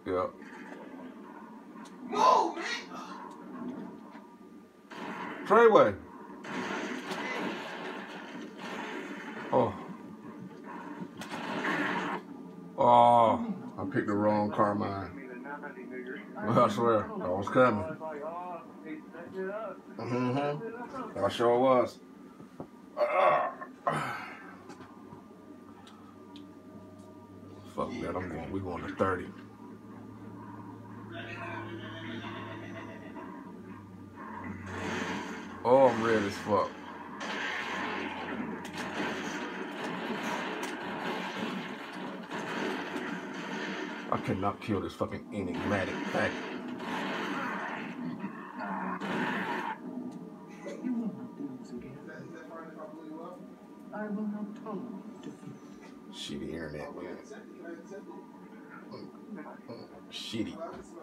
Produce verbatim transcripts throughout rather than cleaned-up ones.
Yeah. Move, man. Treyway. Oh. Oh. I picked the wrong car, man. I swear. I was coming. Mm-hmm. I sure was. Uh, fuck that. I'm going. We going to thirty. Oh, I'm red as fuck. I cannot kill this fucking enigmatic fact. You will not lose again. I will not tolerate defeat. Shitty internet, man. Shitty.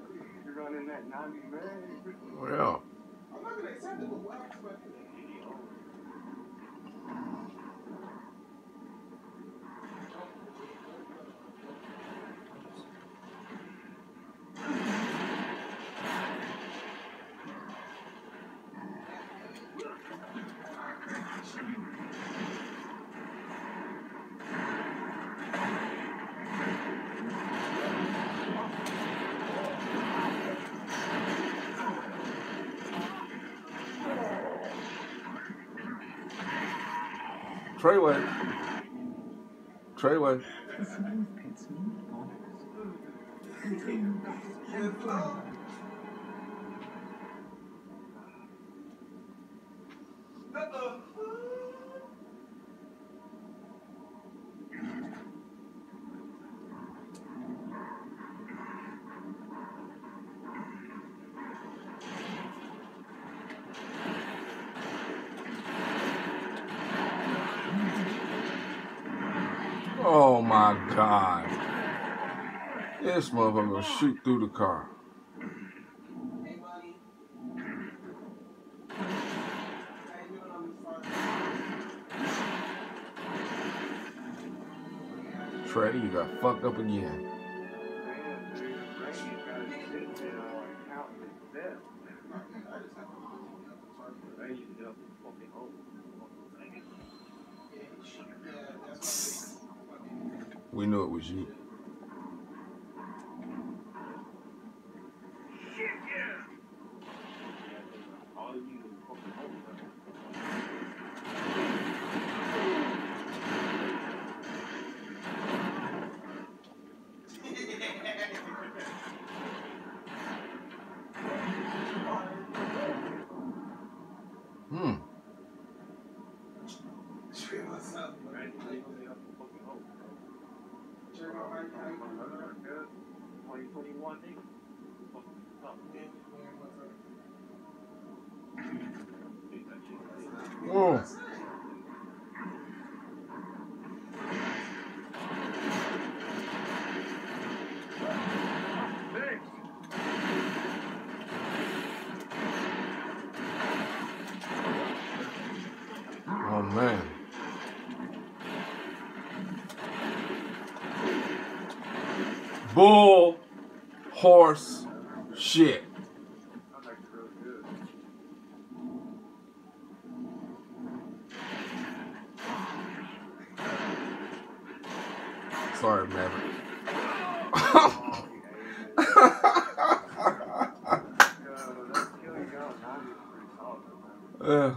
Well. I'm not gonna accept it, but what Treyway. Treyway. Oh my God. This motherfucker will shoot through the car. Trey, you got fucked up again. We knew it was you. Hmm. Oh. Oh man. Bull horse shit. Sorry, Maverick. uh,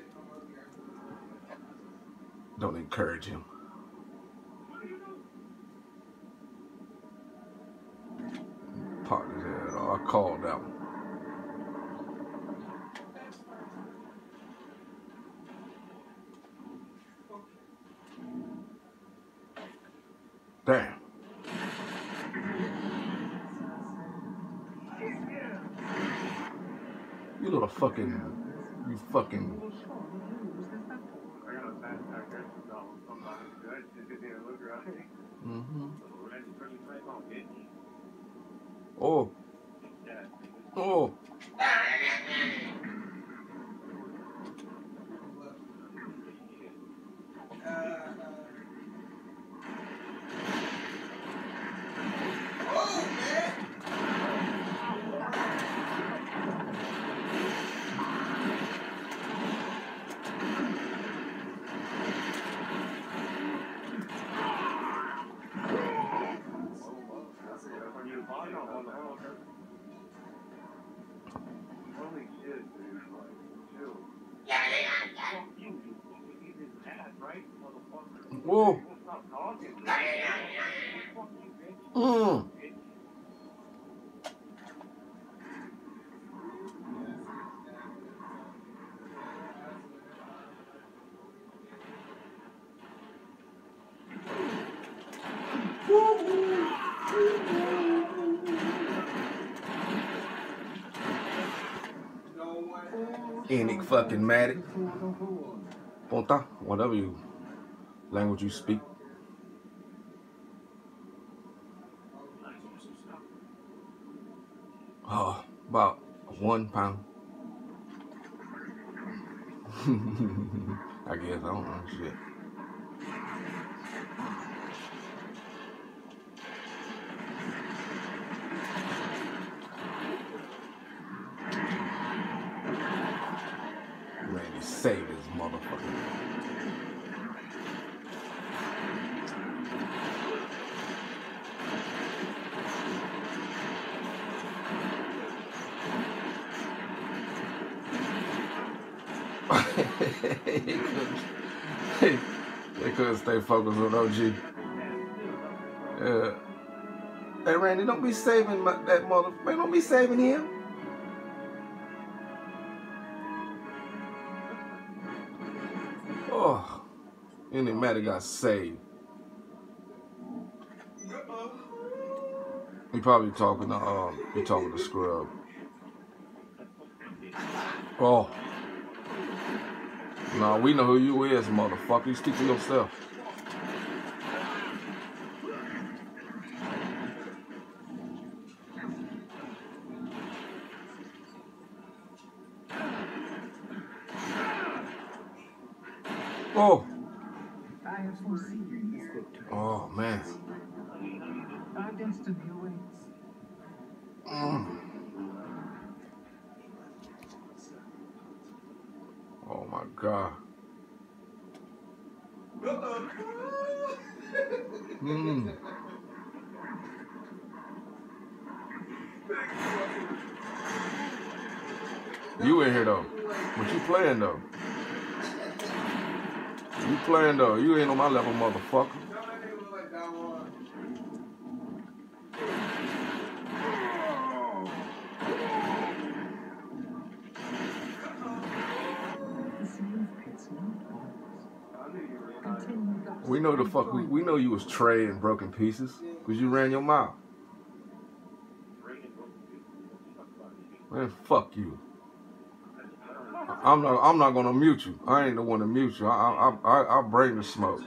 don't encourage him. Popped his head. Oh, I called that one. Damn. You little fucking, you fucking. Mm-hmm. Oh. Oh. Whoa. Mm. Enigmatic fucking matic. Ponta, whatever you language you speak. Oh, about one pound. I guess I don't know shit. Randy saved his motherfucker. he couldn't, he, they couldn't stay focused on O G. Yeah. Hey Randy, don't be saving my, that mother. Man, don't be saving him. Oh, Enigmatic got saved. He probably talking to um, he talking to Scrub. Oh. No, we know who you is, motherfucker. You stick to yourself. Oh. Oh, man. Our destiny awaits. Mm. Oh, my God. Mm. You in here, though. But you playing, though. You playing, though. You ain't on my level, motherfucker. We know the fuck, we, we know you was Trey in Broken Pieces, because you ran your mouth. Man, fuck you. I'm not, I'm not gonna mute you. I ain't the one to mute you. I, I, I, I'll bring the smoke.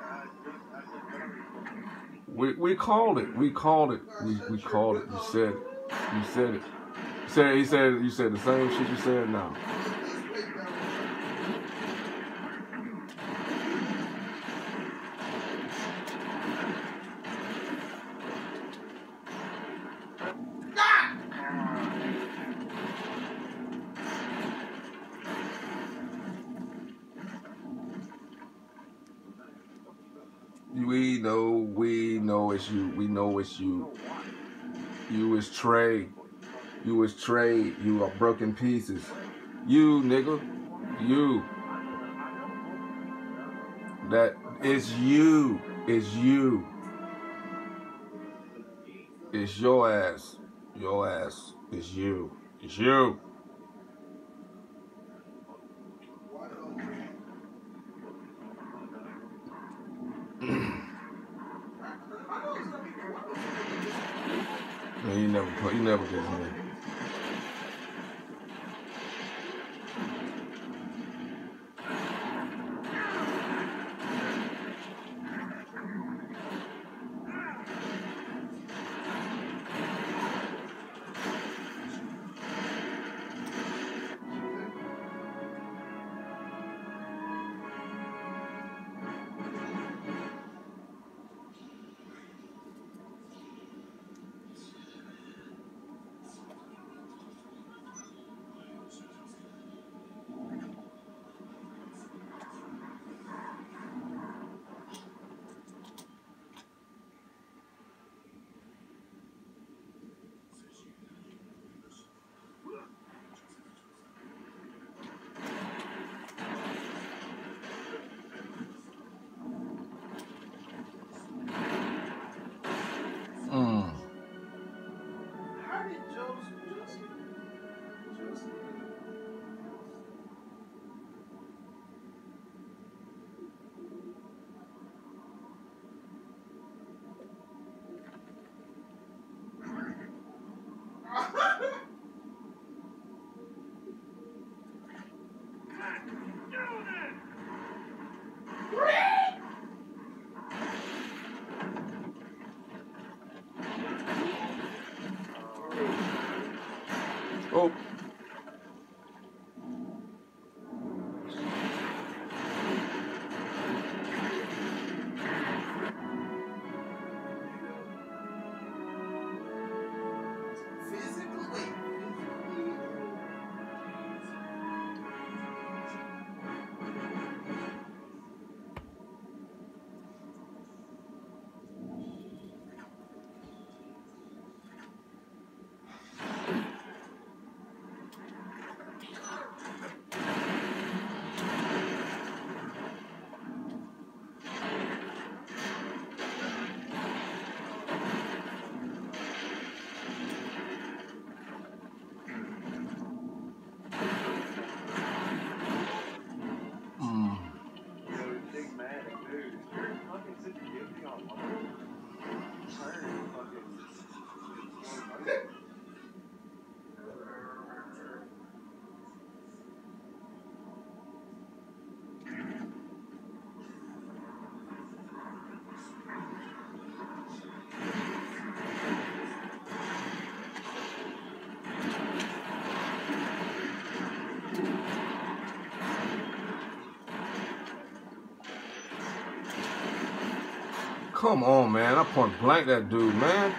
We, we called it. We called it. We, we called it. You said it. You said it. You said, he said, you said the same shit you said now. We know, we know it's you. We know it's you. You is Trey. You is Trey. You are Broken Pieces. You, nigga. You. That is you. It's you. It's your ass. Your ass. It's you. It's you. Man, you never play. You never get me. Oh. Come on, man. I point blank that dude, man.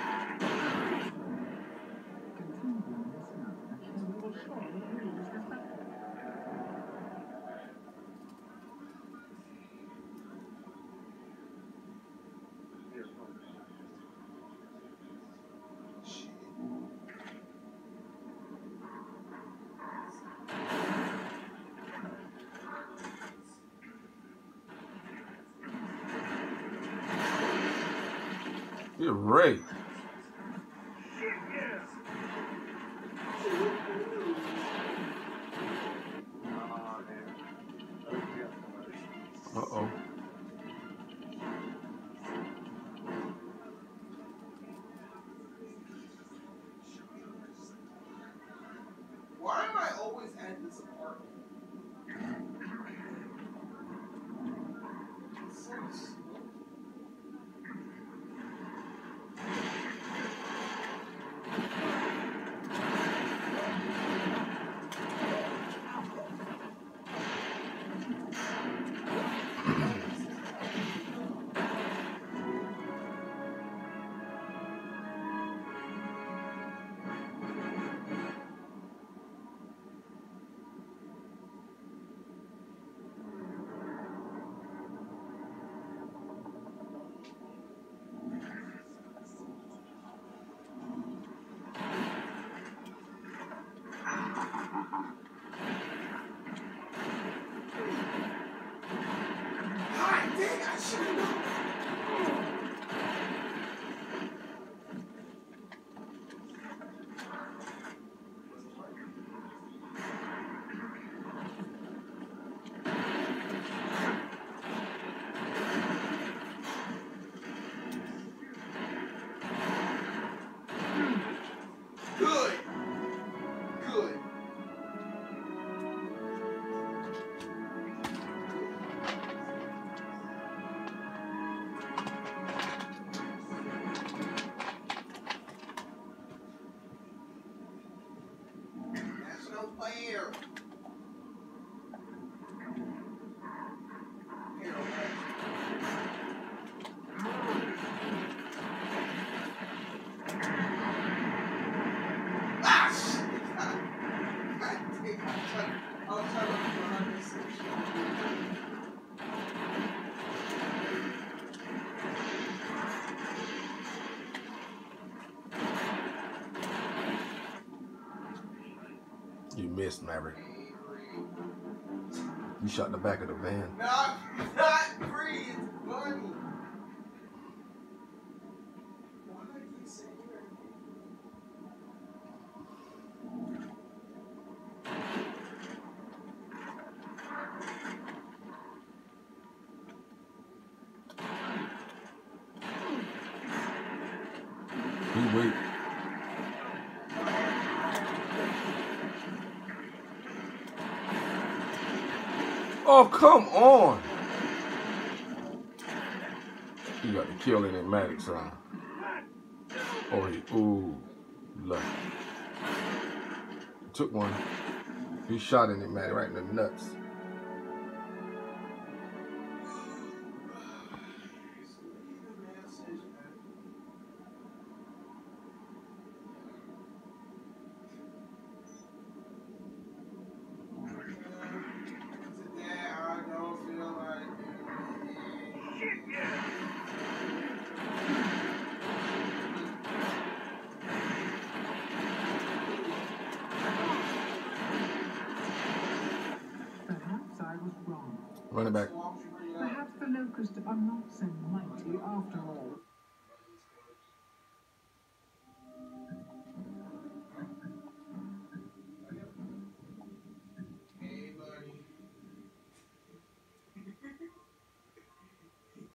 You're right. Uh-oh. Why am I always at this apartment? It's so slow. God dang, I should have known. Good. Good. National player. Here, okay. Ah, shit. God, God dang, I was trying, I was trying to look behind this. You missed, Maverick. You shot in the back of the van. Not, not free. It's funny. Why do you say here? He wait. Oh, come on. You got the kill in that Maddox on. Oh, he, ooh, lucky. took one. He shot in it, man, right in the nuts. Perhaps I was wrong. Running back. Perhaps the locusts are not so much